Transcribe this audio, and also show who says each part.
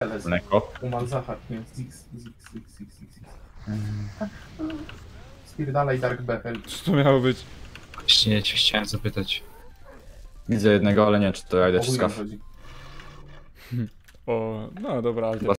Speaker 1: LS.
Speaker 2: Mleko.
Speaker 1: Umarł Zachar, nie, Zix. Spierdalaj Dark Bethel.
Speaker 3: Co to miało być?
Speaker 4: Właśnie cię chciałem zapytać.
Speaker 2: Widzę jednego, ale nie, czy to ja idę czy
Speaker 1: O chuj nam
Speaker 2: skaw.
Speaker 1: chodzi.
Speaker 3: O, no dobra, ale
Speaker 2: Chyba